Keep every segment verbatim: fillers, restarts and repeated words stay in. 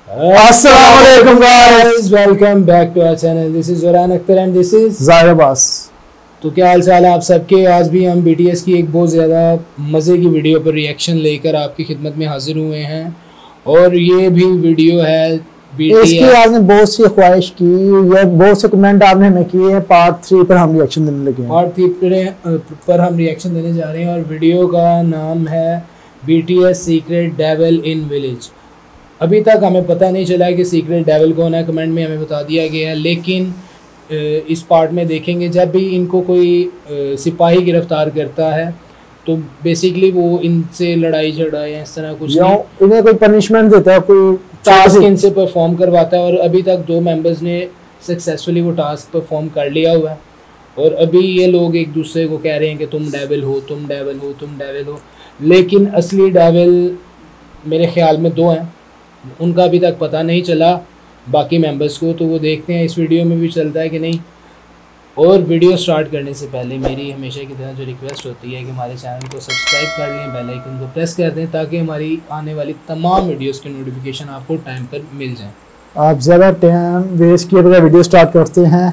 अस्सलाम वालेकुम guys, welcome back to our channel. This is Zuran Akhtar and this is Zahir Abbas. तो क्या हाल चाल है आप सबके। आज भी हम बीटीएस की एक बहुत ज़्यादा मज़े की वीडियो पर रिएक्शन लेकर आपकी खिदमत में हाजिर हुए हैं और ये भी वीडियो है बीटीएस। इसकी आपने बहुत सी ख्वाहिश की, ये बहुत से कमेंट आपने हमें किए हैं। पार्ट थ्री पर हम रिएक्शन देने लगे हैं। पार्ट थ्री पर, पर हम रिएक्शन देने जा रहे हैं और वीडियो का नाम है BTS secret devil in village. अभी तक हमें पता नहीं चला है कि सीक्रेट डेविल कौन है, कमेंट में हमें बता दिया गया है, लेकिन इस पार्ट में देखेंगे जब भी इनको कोई सिपाही गिरफ्तार करता है तो बेसिकली वो इनसे लड़ाई झगड़ा या इस तरह कुछ नहीं, इन्हें कोई पनिशमेंट देता है, कोई टास्क इनसे परफॉर्म करवाता है। और अभी तक दो मेंबर्स ने सक्सेसफुली वो टास्क परफॉर्म कर लिया हुआ है और अभी ये लोग एक दूसरे को कह रहे हैं कि तुम डेविल हो, तुम डेविल हो, तुम डेविल हो, लेकिन असली डेविल मेरे ख्याल में दो हैं, उनका अभी तक पता नहीं चला बाकी मेंबर्स को। तो वो देखते हैं इस वीडियो में भी चलता है कि नहीं। और वीडियो स्टार्ट करने से पहले मेरी हमेशा की तरह जो रिक्वेस्ट होती है कि हमारे चैनल को सब्सक्राइब कर लें, बेल आइकन को प्रेस कर दें ताकि हमारी आने वाली तमाम वीडियोस की नोटिफिकेशन आपको टाइम पर मिल जाए। आप ज़्यादा टाइम वेस्ट किए बगैर वीडियो स्टार्ट करते हैं।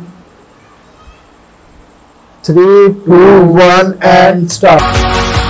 Three two one and start.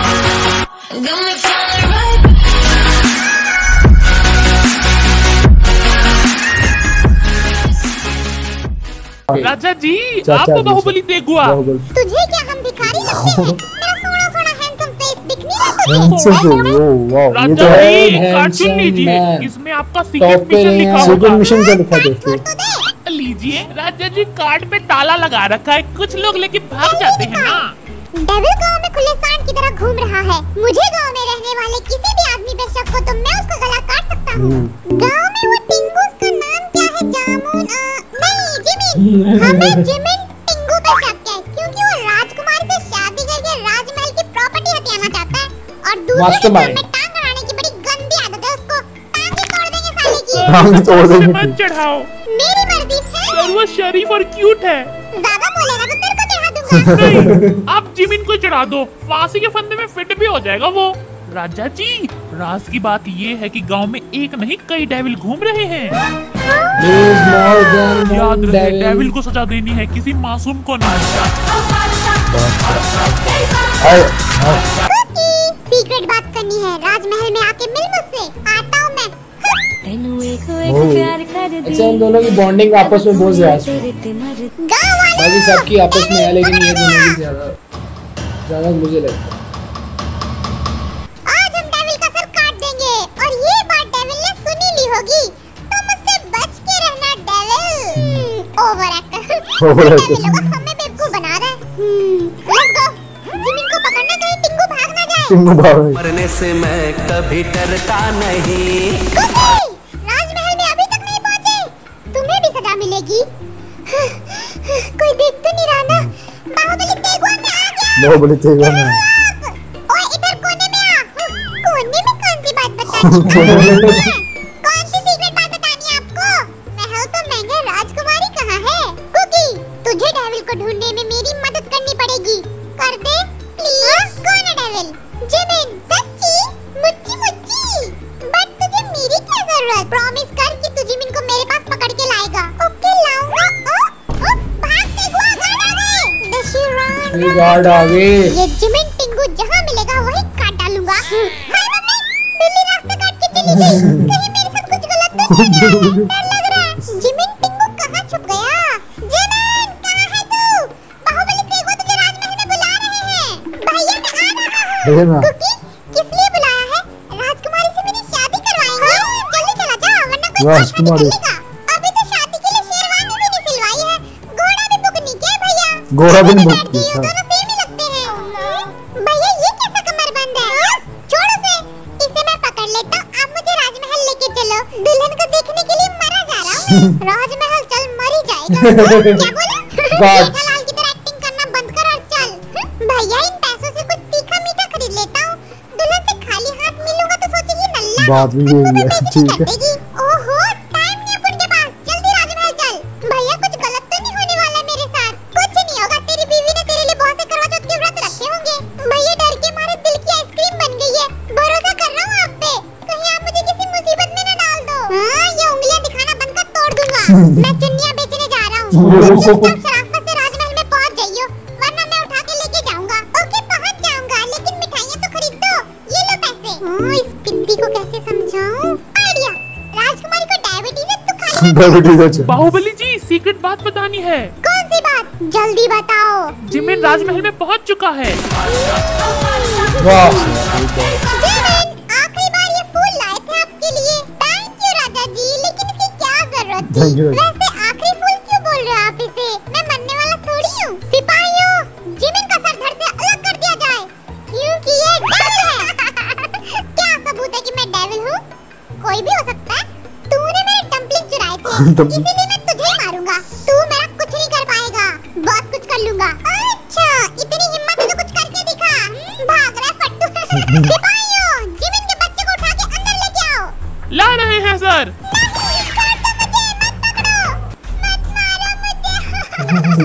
Raja ji आप तो बाहुबली देख हुआ। तुझे क्या हम भिखारी लगते हैं? मेरा सोना सोना हैंडसम फेस दिखने लगा। राजा जी कार्ड सुन लीजिए, इसमें आपका सीक्रेट मिशन लिखा होगा। मिशन क्या लिखा देखिए। लीजिए राजा जी, कार्ड पे ताला लगा रखा है, कुछ लोग लेके भाग जाते हैं ना। डेविल गांव में खुले सांड की तरह घूम रहा है। मुझे गांव में रहने वाले किसी भी आदमी पे शक हो तो मैं उसका गला काट सकता हूँ। गांव में वो टिंगूस का नाम क्या है? जामुन नहीं जिमिन। हमें जिमिन टिंगू पे शक है क्योंकि वो राजकुमारी से शादी करके राजमहल की प्रॉपर्टी हथियाना चाहता है और दूसरे में टांग अड़ाने की बड़ी गंदी आदत है उसको। टांग तोड़ देंगे साले की। टांग तोड़ देंगे। मत चढ़ाओ, मेरी मर्जी है। वो शरीफ और क्यूट है। ज्यादा बोलेगा तो तेरे को चढ़ा दूंगा। नहीं, आप जिमिन को चढ़ा दो, फांसी के फंदे में फिट भी हो जाएगा वो। राजा जी राज की बात ये है कि गांव में एक नहीं कई डेविल घूम रहे हैं। याद रहे डेविल को सजा देनी है, किसी मासूम को नहीं। सीक्रेट बात करनी है, राजमहल में आके मिल मुझसे। आता हूँ मैं। अच्छा इन दोनों की बॉन्डिंग आपस में बहुत ज्यादा है, बाकी सबकी आपस में है लेकिन ये दोनों की ज्यादा ज्यादा मुझे लगता है। आज हम डेविल का सर काट देंगे और ये बात डेविल ने सुनी ली होगी, तो मुझसे बच के रहना डेविल। ओवर एक्टर ओवर हमें बेवकूफ बना रहा है। लेट्स गो, जिमिन को पकड़ना, कहीं टिंगू भाग ना जाए। टिंगू भाग नहीं। मरने से मैं कभी डरता नहीं। राजमहल में अभी तक नहीं पहुंचे, तुम्हें भी सजा मिलेगी। कोई देख तो नहीं रहा ना? बाहुबली तेगुआ में आ गया। बाहुबली तेगुआ में। ओए इधर कोने में आ। कोने में कौन सी बात बतानी? कौन सी सीक्रेट बात बतानी है आपको? महल तो महंगे, राजकुमारी कहाँ है? कुकी, तुझे डेविल को ढूंढने में मेरी मदद करनी पड़ेगी। कर दे प्लीज। कौन है डेविल? जिमिन। सच्ची? मुच्ची मुच्ची। बट तुझे मेरी क्या जरूरत? प्रॉमिस कर कि तू जिमिन को मेरे पास पकड़ के लाएगा। ओके लाऊंगा। ओ, ओ, भाग तेगुआ, गार्ड आ गए। दशहरा ये गार्ड आ गए। ये जिमिन टिंगू जहाँ मिलेगा वहीं काट डालूंगा। हाय मम्मी, बिल्ली रास्ता काट के चली गई। कहीं मेरे साथ कुछ गलत तो नहीं है? डर लग रहा है। जिमिन टिंगू कहाँ छुप गया? जिमिन कहाँ है तू? बाहुबली तेगुआ तुझे राजमहल में बुला रहे हैं। भैया मैं आ रहा हूँ। कुकी किस लिए बुलाया है? राजकुमारी से मेरी शादी करवाएंगे। जल्दी चला जा वरना कोई राजकुमारी निकलेगा। अभी तो शादी के लिए शेरवानी भी नहीं सिलवाई है, घोड़ा भी बुक नहीं किया भैया। घोड़ा भी बुक ये किया। दोनों सेम ही लगते हैं। भैया ये कैसा कमरबंद है? छोड़ उसे, इसे मैं पकड़ लेता हूँ। आप मुझे राजमहल लेके चलो, दुल्हन को देखने के लिए मरा जा रहा हूँ। राजमहल चल, मर ही जाएगा। क्या बोला? जेठालाल की तरह एक्टिंग करना बंद कर और चल। भैया इन पैसों से कुछ तीखा मीठा खरीद लेता हूँ, दुल्हन से खाली हाथ मिलूंगा तो सोचेगी नल्ला। बात भी यही है, ठीक है। ओहो टाइम नहीं है उनके पास, जल्दी राजमहल चल। भैया कुछ गलत तो नहीं होने वाला मेरे साथ? कुछ नहीं होगा, तेरी बीवी ने तेरे लिए बहुत से करवा चौथ के व्रत रखे होंगे। भैया डर के मारे दिल की आइसक्रीम बन गई है। भरोसा कर रहा हूँ आप पे, कहीं आप मुझे किसी मुसीबत में न डाल दो। हाँ ये मैं चुन्नियां बेचने जा रहा हूँ। तुम शराफत से राजमहल में पहुँच जाइयो, वरना मैं उठा के लेके जाऊंगा। ओके पहुँच जाऊंगा, लेकिन मिठाइयाँ तो खरीद दो। ये लो पैसे। हाँ, इस पिंडी को कैसे समझाऊं? आइडिया, राजकुमारी को डायबिटीज है तो खाली डायबिटीज। बाहुबली जी सीक्रेट बात बतानी है। कौन सी बात? जल्दी बताओ। जिमिन राजमहल में पहुंच चुका है। वाह, जिमिन, आखिरी बार ये फूल लाए थे आपके लिए। थैंक यू राजा जी, लेकिन इसकी क्या जरूरत थी? वैसे आखिरी फूल क्यों बोल रहे हो आप इसे? मैं मरने वाला थोड़ी हूँ। सिपाहियों, जिमिन का सर धड़ से अलग कर दिया जाए, क्योंकि ये डेविल है। क्या सबूत है कि मैं डेविल हूँ? कोई भी हो सकता है। तूने मेरे डम्पलिंग चुराए थे, इसीलिए मैं तुझे मारूंगा। तू मेरा कुछ नहीं कर पाएगा, बहुत कुछ कर लूंगा। अच्छा, इतनी हिम्मत है तो कुछ करके दिखा। भाग रहा है फट्टू। सिपाहियों, जिमिन के बच्चे को उठा के अंदर लेके आओ। ला रहे हैं सर। नहीं, छोड़ दो मुझे, मत पकड़ो, मत मारो मुझे।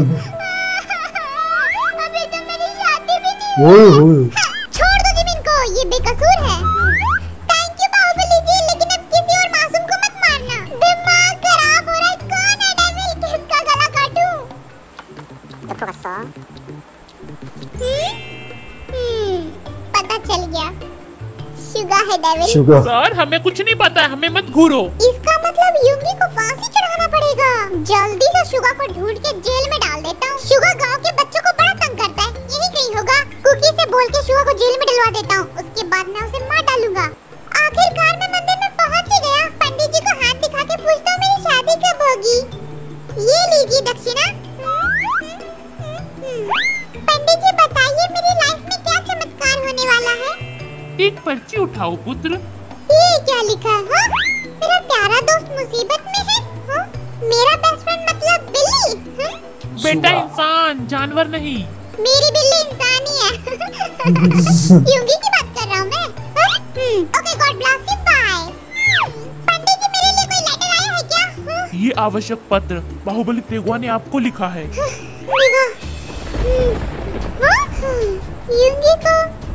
अभी तो मेरी शादी भी नहीं ओए हुई। ओए, हाँ, छोड़ दो जिमिन को, ये बेकसूर है। थैंक यू बाहुबली जी, लेकिन अब किसी और मासूम को मत मारना। दिमाग खराब हो रहा है। कौन है डेविल? किसका गला काटूं? हम्म, पता चल गया, शुगा है डेविल। शुगर। सर हमें कुछ नहीं पता है, हमें मत घूरो। इसका मतलब युंगी को फांसी चढ़ाना पड़ेगा। जल्दी से शुगा को ढूंढ के जेल में डाल देता हूँ। शुगा गांव के बच्चों को बड़ा तंग करता है, यही कहीं होगा। कुकी से बोल के शुगा को जेल में डलवा देता हूँ, उसके बाद मैं उसे मार डालूंगा। आखिरकार मैं मंदिर में पहुँच ही गया। पंडित जी को हाथ दिखा के पूछता हूँ मेरी शादी कब होगी। ये लीजिए दक्षिणा। पंडित जी बताइए, मेरी लाइफ में क्या चमत्कार होने वाला है? एक पर्ची उठाओ पुत्र। ये क्या लिखा है? हाँ? मेरा प्यारा दोस्त मुसीबत में है। हाँ? मेरा बेस्ट फ्रेंड मतलब बिल्ली। हाँ? बेटा इंसान, जानवर नहीं। मेरी बिल्ली इंसान ही है। युंगी की बात कर रहा हूँ मैं। हाँ? Hmm, okay, God bless you, bye. Pandit ji, मेरे लिए कोई लेटर आया है क्या? हाँ? ये आवश्यक पत्र बाहुबली तेगुआ ने आपको लिखा है। लिखा। हम्म, हाँ? युंगी को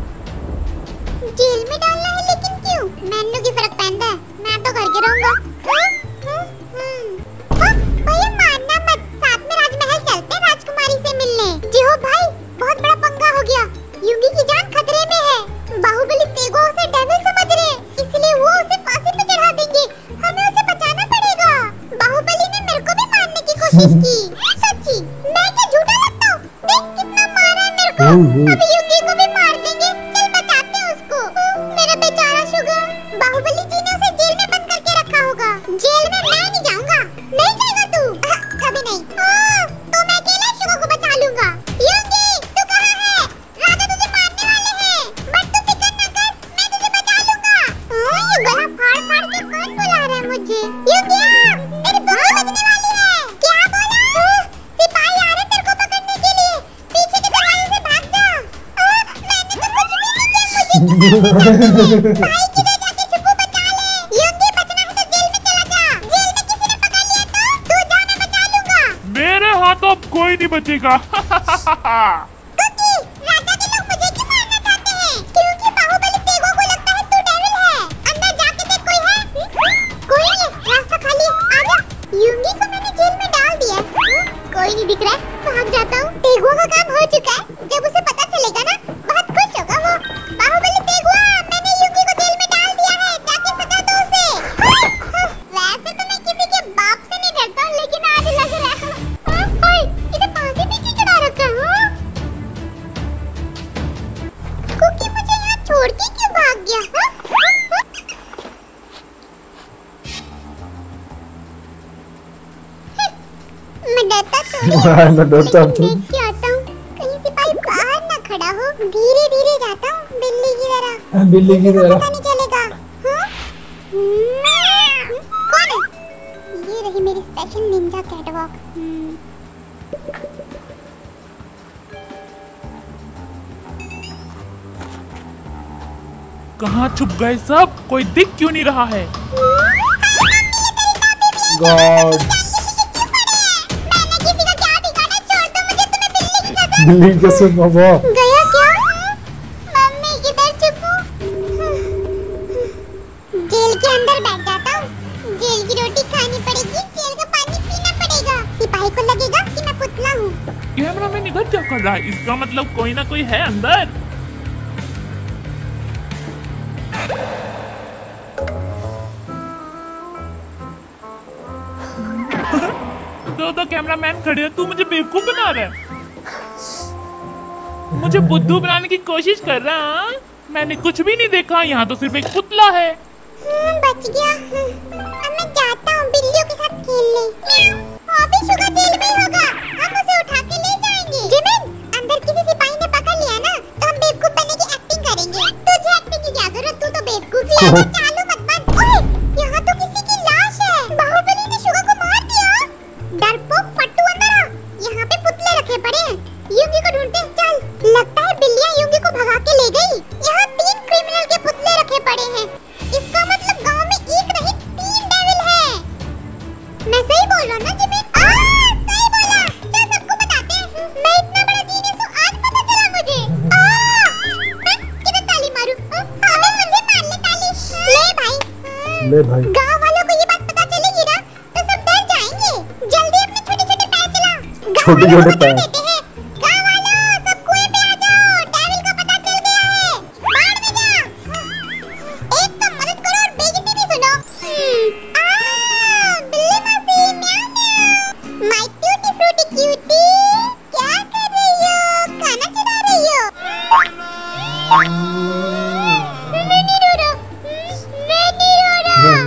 जेल में डालना है, लेकिन क्यों? मैंने की फर्क पहनता है, मैं तो घर के रहूंगा। हाँ? हाँ? हाँ? हाँ? भैया मानना मत, साथ में राजमहल चलते हैं राजकुमारी से मिलने। जी हो भाई, बहुत बड़ा पंगा हो गया। युंगी की जान खतरे में है। बाहुबली तेगुआ उसे डेविल समझ रहे हैं, इसलिए वो उसे फांसी पे चढ़ा देंगे। हमें उसे बचाना पड़ेगा। बाहुबली ने मेरे को भी मारने की कोशिश की। सच्ची, मैं क्या झूठा लगता हूँ? देख कितना मारा है मेरे को। अभी युंगी को भी मार देंगे। चल बचाते हैं उसको। मेरा बेचारा शुगर। बाहुबली जी ने उसे जेल में बंद करके रखा होगा। जेल में मैं नहीं जाऊंगा। नहीं जाएगा तू? कभी नहीं। हाँ, तो मैं अकेला शुगर को बचा लूंगा। युंगी, तू कहाँ है? राजा तुझे मारने वाले हैं। बट तू फिक्र न कर, मैं तुझे बचा लूंगा। हाँ, ये गला फाड़ फाड़ के कौन बुला रहा है मुझे? युंगी, मेरी बहू बचने वाली है। क्या बोला? हाँ, सिपाही आ रहे तेरे को पकड़ने के लिए। पीछे के दरवाजे से भाग जा। हाँ, मैंने तो कुछ भी नहीं किया, मुझे भाई किधर जाके छुपू, बचा ले। युंगी, बचना है तो जेल में चला जा। जेल में किसी ने पकड़ लिया तो तू जा, मैं बचा लूंगा। मेरे हाथों अब कोई नहीं बचेगा। कुकी, राजा के लोग मुझे क्यों मारना चाहते हैं? क्योंकि बाहुबली तेगुआ को लगता है तू डेविल है। अंदर जाके देख, कोई है? कोई नहीं है, रास्ता खाली है, आ जा। युंगी को मैंने जेल में डाल दिया। कोई नहीं दिख रहा है, भाग जाता हूँ। तेगुआ का काम हो चुका है। जब उसे पता चलेगा ना, बहुत खुश होगा वो। बाहुबली तेगुआ, मैंने युंगी को जेल में डाल दिया है, जाके सजा दो उसे। वैसे तो मैं किसी के बाप से नहीं डरता, लेकिन आज लग रहा है। हाँ, ओए, इसे फांसी पे क्यों चढ़ा रखा है? हाँ? कुकी मुझे यहाँ छोड़ के क्यों भाग गया? हाँ? हाँ? हाँ? मैं डरता थोड़ी। मैं डरता लेकिन देख के आता हूँ, कहीं सिपाही बाहर ना खड़ा हो। धीरे धीरे जाता हूँ, बिल्ली की तरह। बिल्ली की किसी को तरह। पता नहीं चलेगा। हाँ? हम्म, कौन है? ये रही मेरी स्पेशल निंजा कैटवॉक। हम्म, कहाँ छुप गए सब? कोई दिख क्यों नहीं रहा है? गॉड, मैंने किसी का क्या बिगाड़ा? छोड़ दो मुझे, तुम्हें बिल्ली की सजा। बिल्ली कैसे बाबा? गया क्या? मम्मी किधर छुपू? जेल के अंदर बैठ जाता हूँ। जेल की रोटी खानी पड़ेगी, जेल का पानी कैमरामैन इधर क्या कर रहा है? इसका मतलब कोई ना कोई है अंदर। दो दो कैमरामैन खड़े हैं, तू मुझे बेवकूफ बना रहा है, मुझे बुद्धू बनाने की कोशिश कर रहा है। मैंने कुछ भी नहीं देखा, यहाँ तो सिर्फ एक पुतला है। हम्म, बच गया। अब मैं जाता हूँ बिल्लियों के साथ खेलने। अभी शुगर जेल में होगा, हम उसे उठा के ले जाएंगे। जिमिन, अंदर किसी सिपाही ने पकड़ लिया ना, तो हम बेवकूफ बनने की एक्टिंग करेंगे। तुझे एक्टिंग की क्या जरूरत, तू तो बेवकूफ ही है। चालू मत बन। ओए, यहाँ तो किसी की लाश है। बाहुबली ने शुगर को मार दिया। डरपोक फट्टू अंदर आ। यहाँ पे पुतले रखे पड़े हैं, युंगी को ढूंढते हैं। चल, लगता है बिल्लियाँ युंगी को भगा के ले गई। यहाँ तीन क्रिमिनल के पुतले रखे पड़े हैं। इसका मतलब गांव में एक नहीं तीन डेविल है। मैं सही बोल रहा हूँ ना जिमिन? आ, सही बोला। चल सबको बताते हैं। मैं इतना बड़ा जीनियस हूँ, आज पता चला मुझे। आ, मैं किधर ताली मारूं? अबे मुझे मार ले ताली। ले भाई। ले भाई। गांव वालों को ये बात पता चलेगी ना, तो सब डर जाएंगे। जल्दी अपने छोटे-छोटे पैर चला। छोटे-छोटे पैर। गांव वालों, सब कुएं पे आ जाओ। डेविल को पता चल गया है। बाढ़ में जा। एक तो मदद करो और बेइज्जती भी सुनो। आ, बिल्ली मासी, म्याऊ म्याऊ। माय ट्यूटी फ्रूटी क्यूटी, क्या कर रही हो? खाना चुरा रही हो? मैं नहीं रो रहा। मैं नहीं रो रहा।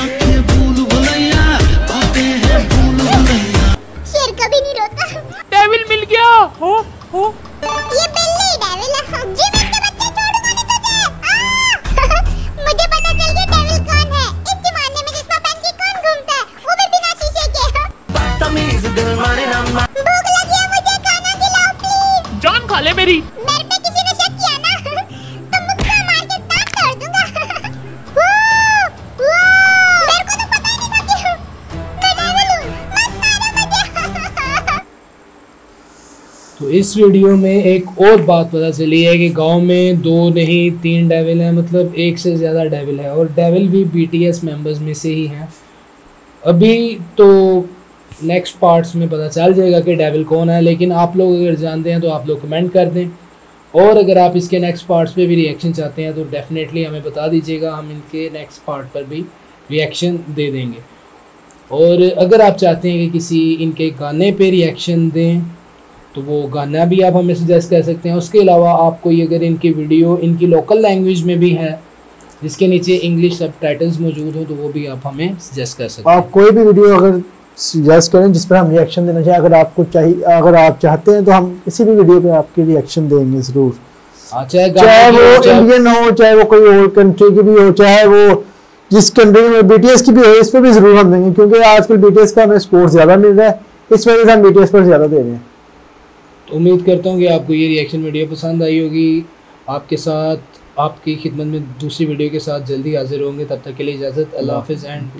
शेर कभी नहीं रोता। डेविल मिल गया। हो हो ये बिल्ली डेविल है। जिमिन के बच्चे छोड़ूंगा नहीं तुझे। आ! मुझे पता चल गया डेविल कौन है। इस जमाने में चश्मा पहन के कौन घूमता है, वो भी बिना शीशे के। भूख लगी है मुझे, खाना खिलाओ प्लीज। जान खा ले मेरी। मेरे पे किसी ने शक किया ना, तो मुक्का मार के दांत तोड़ दूंगा। वो, वो, मेरे को तो पता ही नहीं था कि मैं डेविल हूँ। मत मारो मुझे। तो इस वीडियो में एक और बात पता चली है कि गांव में दो नहीं तीन डेविल हैं, मतलब एक से ज़्यादा डेविल है, और डेविल भी बीटीएस मेंबर्स में से ही हैं। अभी तो नेक्स्ट पार्ट्स में पता चल जाएगा कि डेविल कौन है, लेकिन आप लोग अगर जानते हैं तो आप लोग कमेंट कर दें, और अगर आप इसके नेक्स्ट पार्ट्स पे भी रिएक्शन चाहते हैं तो डेफिनेटली हमें बता दीजिएगा, हम इनके नेक्स्ट पार्ट पर भी रिएक्शन दे देंगे। और अगर आप चाहते हैं कि किसी इनके गाने पे रिएक्शन दें तो वो गाना भी आप हमें सजेस्ट कर सकते हैं। उसके अलावा आपको ये अगर इनकी वीडियो इनकी लोकल लैंग्वेज में भी है जिसके नीचे इंग्लिश सबटाइटल्स मौजूद हो तो वो भी आप हमें सजेस्ट कर सकते हैं। आप कोई भी वीडियो अगर सजेस्ट करें जिस पर हम रिएक्शन देना चाहिए, अगर आपको चाहिए, अगर आप चाहते हैं तो हम किसी भी वीडियो पे आपकी रिएक्शन देंगे ज़रूर। चाहे चाहे वो इंडियन हो, चाहे वो कोई और कंट्री की भी हो, चाहे वो जिस कंट्री में बीटीएस की भी हो, इस पर भी ज़रूर हम देंगे, क्योंकि आजकल बीटीएस का हमें सपोर्ट ज़्यादा मिल रहा है, इस वजह से हम बीटीएस पर ज़्यादा दे रहे हैं। तो उम्मीद करता हूँ कि आपको ये रिएक्शन वीडियो पसंद आई होगी। आपके साथ आपकी खिदमत में दूसरी वीडियो के साथ जल्दी हाजिर होंगे, तब तक के लिए इजाज़त। अल्लाह हाफ़िज़ एंड